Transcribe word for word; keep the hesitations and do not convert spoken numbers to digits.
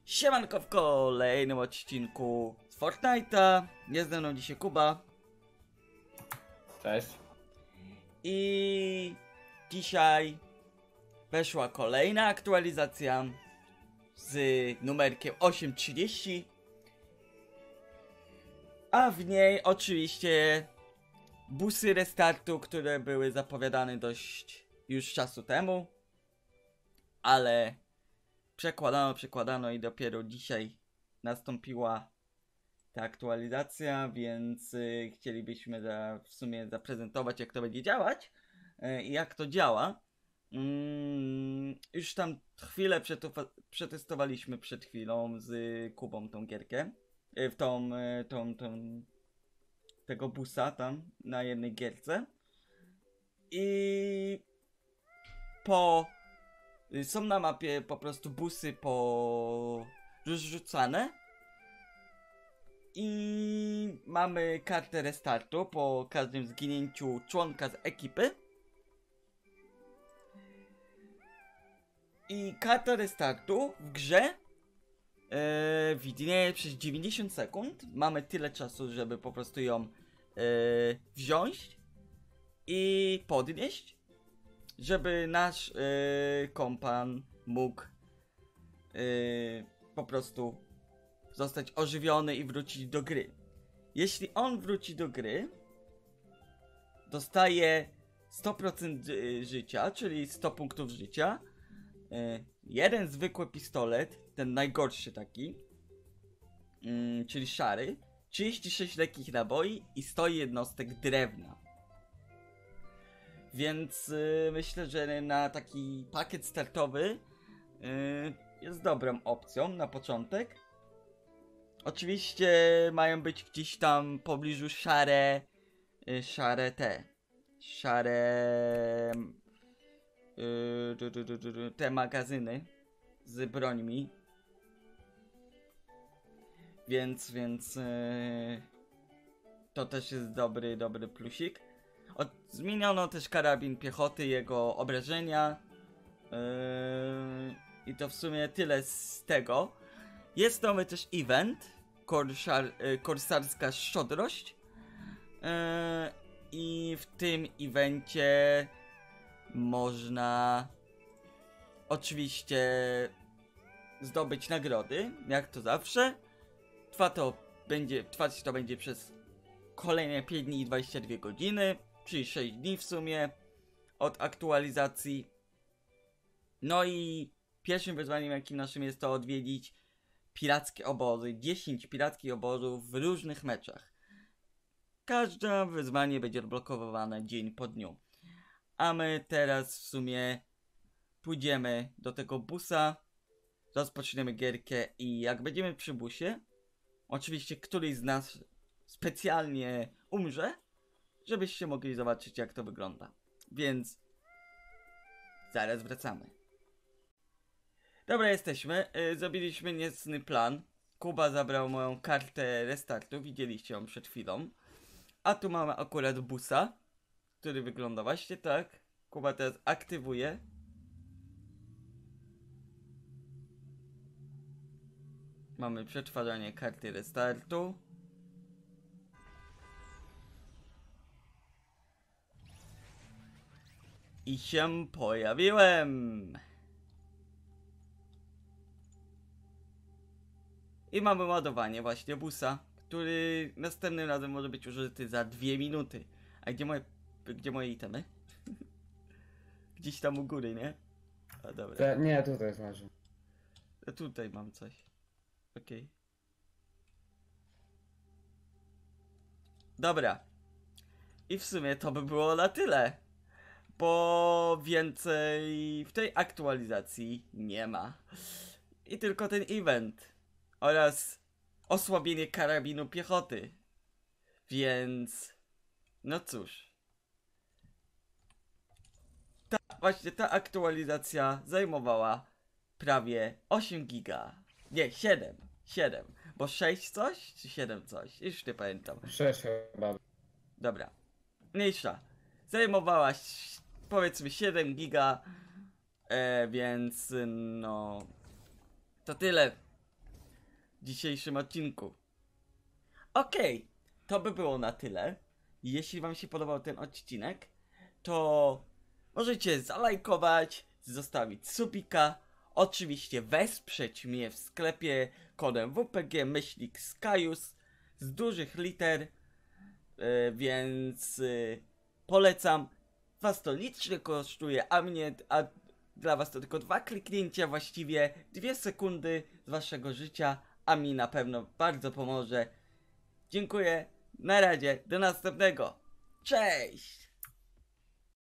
Siemanko w kolejnym odcinku z Fortnite'a. Jest ze mną dzisiaj Kuba. Cześć. I dzisiaj weszła kolejna aktualizacja z numerkiem osiem trzydzieści. A w niej oczywiście busy restartu, które były zapowiadane dość już czasu temu. Ale przekładano, przekładano i dopiero dzisiaj nastąpiła ta aktualizacja, więc y, chcielibyśmy za, w sumie zaprezentować, jak to będzie działać y, i jak to działa. Mm, już tam chwilę przetestowaliśmy przed chwilą z Kubą tą gierkę, y, w tą, y, tą, tą, tego busa tam na jednej gierce i po są na mapie po prostu busy po rozrzucane i mamy kartę restartu po każdym zginięciu członka z ekipy. I karta restartu w grze yy, widnieje przez dziewięćdziesiąt sekund. Mamy tyle czasu, żeby po prostu ją yy, wziąć i podnieść, żeby nasz yy, kompan mógł yy, po prostu zostać ożywiony i wrócić do gry. Jeśli on wróci do gry, dostaje sto procent życia, czyli sto punktów życia, yy, jeden zwykły pistolet, ten najgorszy taki, yy, czyli szary, trzydzieści sześć lekkich naboi i sto jednostek drewna. Więc yy, myślę, że na taki pakiet startowy yy, jest dobrą opcją na początek. Oczywiście mają być gdzieś tam w pobliżu szare, yy, szare te, szare yy, te magazyny z brońmi. Więc, więc yy, to też jest dobry, dobry plusik. Od, zmieniono też karabin piechoty, jego obrażenia yy, i to w sumie tyle z tego. Jest nowy też event, korsar, yy, korsarska szczodrość yy, i w tym evencie można oczywiście zdobyć nagrody, jak to zawsze. Trwa to będzie, trwać to będzie przez kolejne pięć dni i dwadzieścia dwie godziny. Czyli sześć dni w sumie od aktualizacji. No i pierwszym wyzwaniem, jakim naszym jest to odwiedzić pirackie obozy. dziesięć pirackich obozów w różnych meczach. Każde wyzwanie będzie odblokowywane dzień po dniu. A my teraz w sumie pójdziemy do tego busa, rozpoczniemy gierkę i jak będziemy przy busie, oczywiście któryś z nas specjalnie umrze, żebyście mogli zobaczyć, jak to wygląda. Więc zaraz wracamy. Dobra, jesteśmy. Yy, zrobiliśmy niecny plan. Kuba zabrał moją kartę restartu, widzieliście ją przed chwilą. A tu mamy akurat busa, który wygląda właśnie tak. Kuba teraz aktywuje. Mamy przetwarzanie karty restartu. I się pojawiłem. I mamy ładowanie właśnie busa, który następnym razem może być użyty za dwie minuty. A gdzie moje, gdzie moje itemy? Gdzieś tam u góry, nie? A dobra. Te, nie, tutaj jest masz. A tutaj mam coś. Okej. Okay. Dobra. I w sumie to by było na tyle. Bo więcej w tej aktualizacji nie ma. I tylko ten event. Oraz osłabienie karabinu piechoty. Więc... no cóż. Ta, właśnie ta aktualizacja zajmowała prawie osiem giga. Nie, siedem. siedem. Bo sześć coś? Czy siedem coś? Już nie pamiętam. sześć chyba. Dobra. Mniejsza. Zajmowała powiedzmy siedem giga. E, więc no... to tyle dzisiejszym odcinku. Okej, to by było na tyle. Jeśli wam się podobał ten odcinek, to możecie zalajkować, zostawić subika, oczywiście wesprzeć mnie w sklepie kodem W P G myślnik Skajus z dużych liter, yy, więc yy, polecam. Was to nic nie kosztuje, a mnie, a dla was to tylko dwa kliknięcia, właściwie dwie sekundy z waszego życia, a mi na pewno bardzo pomoże. Dziękuję, na razie, do następnego, cześć!